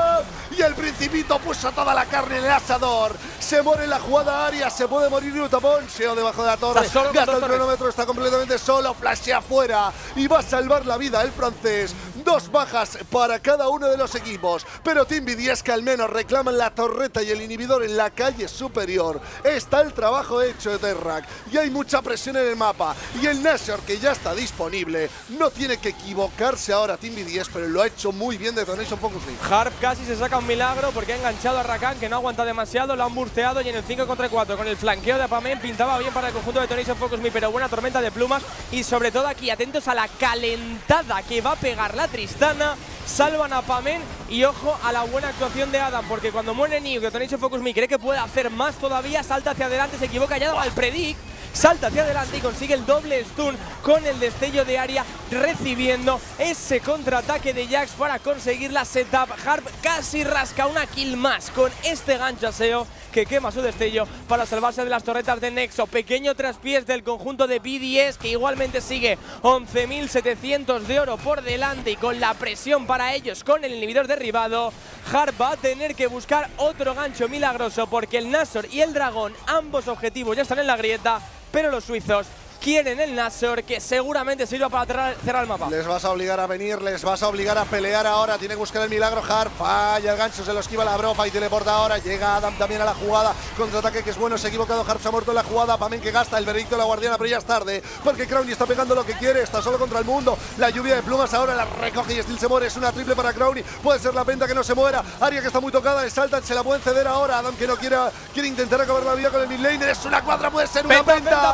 y el Principito puso toda la carne en el asador. Se muere en la jugada Arias, se puede morir Yutapón, Seo debajo de la torre, gasta el cronómetro, está completamente solo, flashea afuera y va a salvar la vida el francés. 2 bajas para cada uno de los equipos, pero Team BDS que al menos reclaman la torreta y el inhibidor en la calle superior. Está el trabajo hecho de Terrac y hay mucha presión en el mapa, y el Nashor que ya está disponible. No tiene que equivocarse ahora Team BDS, pero lo ha hecho muy bien Detonation Focus Me. Harp casi se saca un milagro porque ha enganchado a Rakan, que no aguanta demasiado, lo han bursteado y en el 5 contra 4 con el flanqueo de Apamen pintaba bien para el conjunto de Detonation Focus Me, pero buena tormenta de plumas y sobre todo aquí atentos a la calentada que va a pegar la Tristana. Salvan a Apamen y ojo a la buena actuación de Adam, porque cuando muere Niu, Detonation Focus Me cree que puede hacer más todavía, salta hacia adelante, se equivoca, ya daba el predict. Salta hacia adelante y consigue el doble stun con el destello de área, recibiendo ese contraataque de Jax para conseguir la setup. Harp casi rasca una kill más con este ganchaseo que quema su destello para salvarse de las torretas de Nexo. Pequeño traspiés del conjunto de BDS, que igualmente sigue 11.700 de oro por delante y con la presión para ellos con el inhibidor derribado. Harp va a tener que buscar otro gancho milagroso porque el Nashor y el dragón, ambos objetivos ya están en la grieta, pero los suizos quieren el Nashor, que seguramente sirva para cerrar el mapa. Les vas a obligar a venir, les vas a obligar a pelear ahora. Tiene que buscar el milagro. Harp falla el gancho, se lo esquiva la brofa y teleporta ahora. Llega Adam también a la jugada. Contraataque que es bueno, se ha equivocado. Harp se ha muerto en la jugada. Pamen que gasta el veredicto de la guardiana, pero ya es tarde porque Crowny está pegando lo que quiere. Está solo contra el mundo. La lluvia de plumas ahora la recoge y Steel se muere. Es una triple para Crowny. Puede ser la penta que no se muera. Aria que está muy tocada, le saltan, se la pueden ceder ahora. Adam que no quiere intentar acabar la vida con el mid laner. Es una cuadra, puede ser una penta.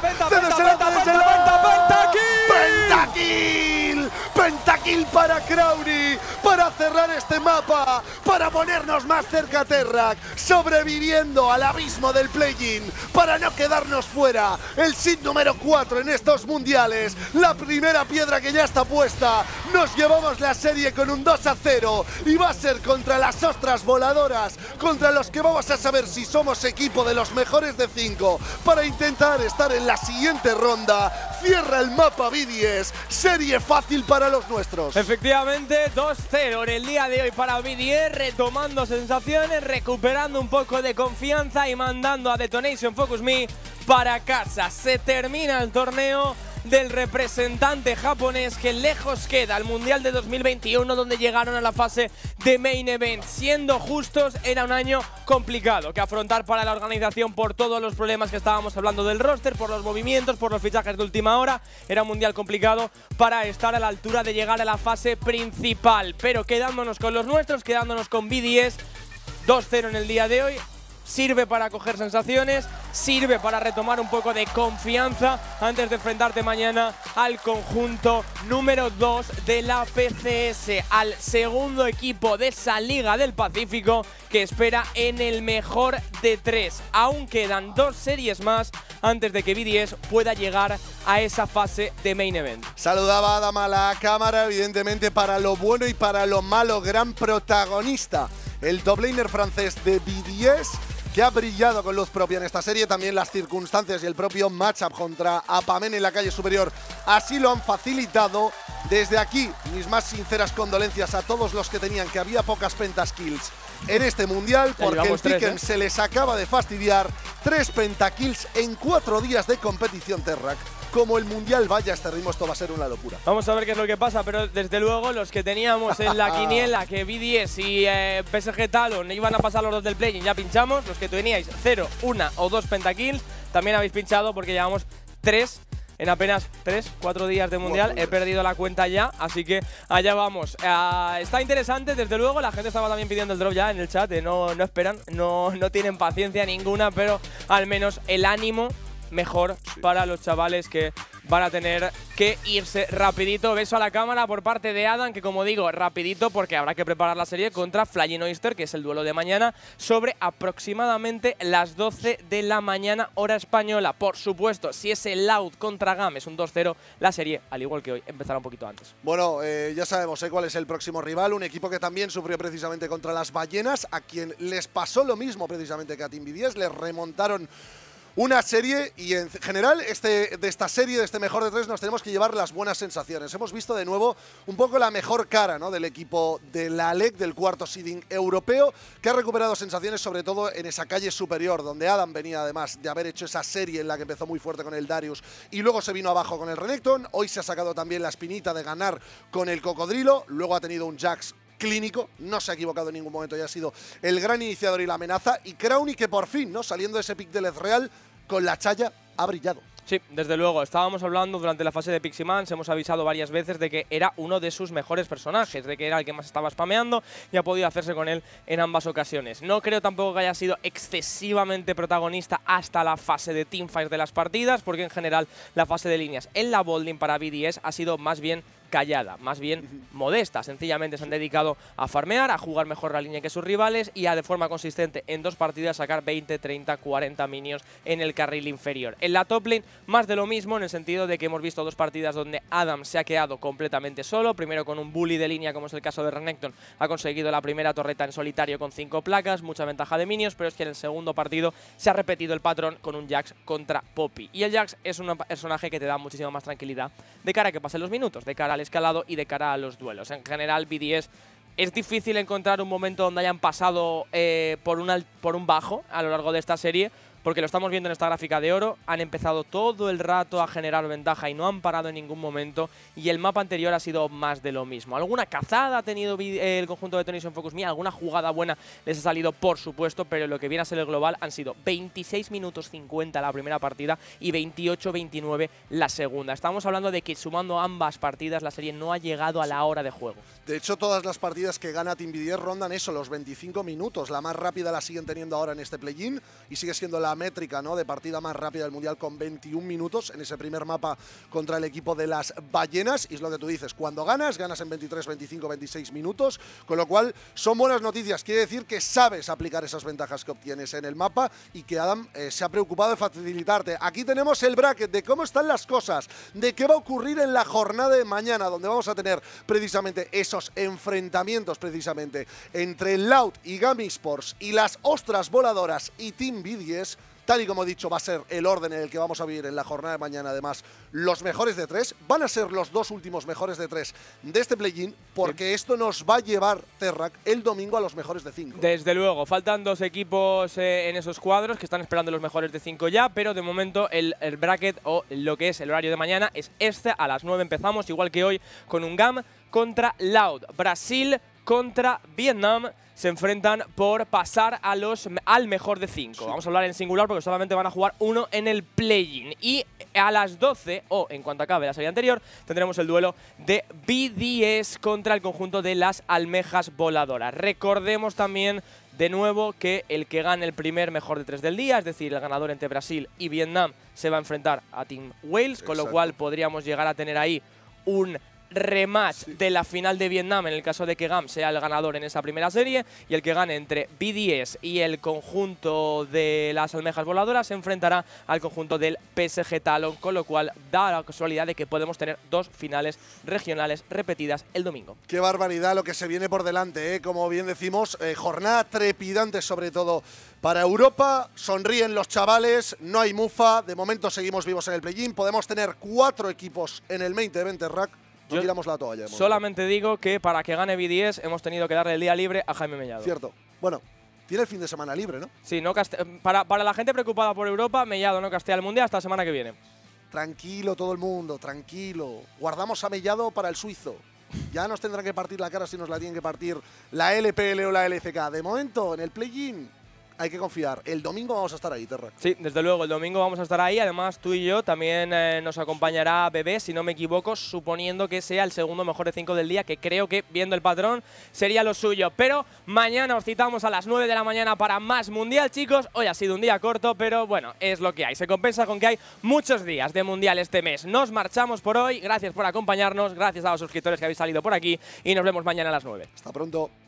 ¡Pentakill! ¡Pentakill para Crowny! Para cerrar este mapa, para ponernos más cerca a Terrac, sobreviviendo al abismo del play-in, para no quedarnos fuera. El seed número 4 en estos mundiales, la primera piedra que ya está puesta. Nos llevamos la serie con un 2-0 y va a ser contra las ostras voladoras, contra los que vamos a saber si somos equipo de los mejores de 5 para intentar estar en la siguiente ronda. Cierra el mapa BDS, serie fácil para los nuestros. Efectivamente, 2-0 en el día de hoy para BDS, retomando sensaciones, recuperando un poco de confianza y mandando a Detonation Focus Me para casa. Se termina el torneo del representante japonés, que lejos queda al Mundial de 2021, donde llegaron a la fase de Main Event. Siendo justos, era un año complicado que afrontar para la organización por todos los problemas que estábamos hablando del roster, por los movimientos, por los fichajes de última hora. Era un Mundial complicado para estar a la altura de llegar a la fase principal. Pero quedándonos con los nuestros, quedándonos con BDS, 2-0 en el día de hoy. Sirve para coger sensaciones, sirve para retomar un poco de confianza antes de enfrentarte mañana al conjunto número 2 de la PCS, al segundo equipo de esa Liga del Pacífico que espera en el mejor de 3. Aún quedan 2 series más antes de que BDS pueda llegar a esa fase de Main Event. Saludaba a Adam a la cámara, evidentemente para lo bueno y para lo malo, gran protagonista, el top laner francés de BDS, que ha brillado con luz propia en esta serie. También las circunstancias y el propio matchup contra Apamen en la calle superior así lo han facilitado. Desde aquí, mis más sinceras condolencias a todos los que tenían que había pocas pentakills en este mundial, porque el Piquen se les acaba de fastidiar. 3 pentakills en 4 días de competición, Terrac. Como el mundial vaya a este ritmo, esto va a ser una locura. Vamos a ver qué es lo que pasa, pero desde luego los que teníamos en la quiniela que BDS y PSG Talon iban a pasar los dos del play-in, ya pinchamos. Los que teníais 0, 1 o 2 pentakills también habéis pinchado, porque llevamos 3 en apenas 3-4 días de mundial. He perdido la cuenta ya, así que allá vamos. Está interesante, desde luego. La gente estaba también pidiendo el drop ya en el chat. No esperan, no tienen paciencia ninguna, pero al menos el ánimo mejor para los chavales que van a tener que irse rapidito. Beso a la cámara por parte de Adam, que como digo, rapidito porque habrá que preparar la serie contra Flying Oyster, que es el duelo de mañana, sobre aproximadamente las 12 de la mañana, hora española. Por supuesto, si es el Loud contra GAM es un 2-0, la serie, al igual que hoy, empezará un poquito antes. Bueno, ya sabemos cuál es el próximo rival, un equipo que también sufrió precisamente contra las ballenas, a quien les pasó lo mismo precisamente que a Team BDS, les remontaron Una serie, y en general de esta serie, de este mejor de 3, nos tenemos que llevar las buenas sensaciones. Hemos visto de nuevo un poco la mejor cara, ¿no?, del equipo de la ALEC, del cuarto seeding europeo, que ha recuperado sensaciones sobre todo en esa calle superior, donde Adam venía además de haber hecho esa serie en la que empezó muy fuerte con el Darius y luego se vino abajo con el Renekton. Hoy se ha sacado también la espinita de ganar con el Cocodrilo, luego ha tenido un Jax clínico, no se ha equivocado en ningún momento y ha sido el gran iniciador y la amenaza. Y Crowny, que por fin, ¿no?, saliendo de ese pick del Ezreal, con la chaya ha brillado. Sí, desde luego. Estábamos hablando durante la fase de Piximans, hemos avisado varias veces de que era uno de sus mejores personajes, de que era el que más estaba spameando y ha podido hacerse con él en ambas ocasiones. No creo tampoco que haya sido excesivamente protagonista hasta la fase de teamfights de las partidas, porque en general la fase de líneas en la bolding para BDS ha sido más bien callada, más bien modesta. Sencillamente se han dedicado a farmear, a jugar mejor la línea que sus rivales y a de forma consistente en 2 partidas sacar 20, 30, 40 minions en el carril inferior. En la top lane más de lo mismo, en el sentido de que hemos visto 2 partidas donde Adam se ha quedado completamente solo, primero con un bully de línea como es el caso de Renekton, ha conseguido la primera torreta en solitario con 5 placas, mucha ventaja de minions, pero es que en el segundo partido se ha repetido el patrón con un Jax contra Poppy. Y el Jax es un personaje que te da muchísima más tranquilidad de cara a que pasen los minutos, de cara al escalado y de cara a los duelos. En general, BDS es difícil encontrar un momento donde hayan pasado por un bajo a lo largo de esta serie, porque lo estamos viendo en esta gráfica de oro. Han empezado todo el rato a generar ventaja y no han parado en ningún momento, y el mapa anterior ha sido más de lo mismo. Alguna cazada ha tenido el conjunto de Tonies en Focus Me, alguna jugada buena les ha salido, por supuesto, pero lo que viene a ser el global han sido 26 minutos 50 la primera partida y 28-29 la segunda. Estamos hablando de que sumando ambas partidas la serie no ha llegado a la hora de juego. De hecho, todas las partidas que gana Team BDS rondan eso, los 25 minutos. La más rápida la siguen teniendo ahora en este play-in y sigue siendo la métrica, ¿no?, de partida más rápida del Mundial, con 21 minutos en ese primer mapa contra el equipo de las ballenas. Y es lo que tú dices, cuando ganas en 23, 25, 26 minutos, con lo cual son buenas noticias. Quiere decir que sabes aplicar esas ventajas que obtienes en el mapa y que Adam se ha preocupado de facilitarte. Aquí tenemos el bracket de cómo están las cosas, de qué va a ocurrir en la jornada de mañana, donde vamos a tener precisamente esos enfrentamientos precisamente entre Loud y Gami Sports y las ostras voladoras y Team BDS. Tal y como he dicho, va a ser el orden en el que vamos a vivir en la jornada de mañana. Además, los mejores de 3 van a ser los 2 últimos mejores de 3 de este play-in, porque esto nos va a llevar, Terrac, el domingo a los mejores de 5. Desde luego, faltan 2 equipos en esos cuadros que están esperando los mejores de 5 ya, pero de momento el bracket, o lo que es el horario de mañana, es este. A las 9 empezamos, igual que hoy, con un GAM contra Loud. Brasil contra Vietnam se enfrentan por pasar al mejor de 5. Sí. Vamos a hablar en singular porque solamente van a jugar uno en el play-in. Y a las 12, o en cuanto acabe la serie anterior, tendremos el duelo de BDS contra el conjunto de las almejas voladoras. Recordemos también de nuevo que el que gane el primer mejor de 3 del día, es decir, el ganador entre Brasil y Vietnam, se va a enfrentar a Team Wales, con lo cual podríamos llegar a tener ahí un rematch de la final de Vietnam en el caso de que GAM sea el ganador en esa primera serie, y el que gane entre BDS y el conjunto de las almejas voladoras se enfrentará al conjunto del PSG Talon, con lo cual da la casualidad de que podemos tener 2 finales regionales repetidas el domingo. Qué barbaridad lo que se viene por delante, ¿eh? Como bien decimos, jornada trepidante sobre todo para Europa. Sonríen los chavales, no hay mufa, de momento seguimos vivos en el play-in, podemos tener 4 equipos en el main event, Rack. No tiramos la toalla. Solamente digo que para que gane BDS hemos tenido que darle el día libre a Jaime Mellado. Cierto. Bueno, tiene el fin de semana libre, ¿no? Sí, no para la gente preocupada por Europa, Mellado no castea el Mundial hasta la semana que viene. Tranquilo todo el mundo, tranquilo. Guardamos a Mellado para el suizo. Ya nos tendrán que partir la cara si nos la tienen que partir la LPL o la LCK. De momento, en el play-in hay que confiar. El domingo vamos a estar ahí, Terra. Sí, desde luego, el domingo vamos a estar ahí. Además, tú y yo también nos acompañará Bebé, si no me equivoco, suponiendo que sea el segundo mejor de 5 del día, que creo que, viendo el patrón, sería lo suyo. Pero mañana os citamos a las 9 de la mañana para más Mundial, chicos. Hoy ha sido un día corto, pero bueno, es lo que hay. Se compensa con que hay muchos días de Mundial este mes. Nos marchamos por hoy. Gracias por acompañarnos. Gracias a los suscriptores que habéis salido por aquí. Y nos vemos mañana a las 9. Hasta pronto.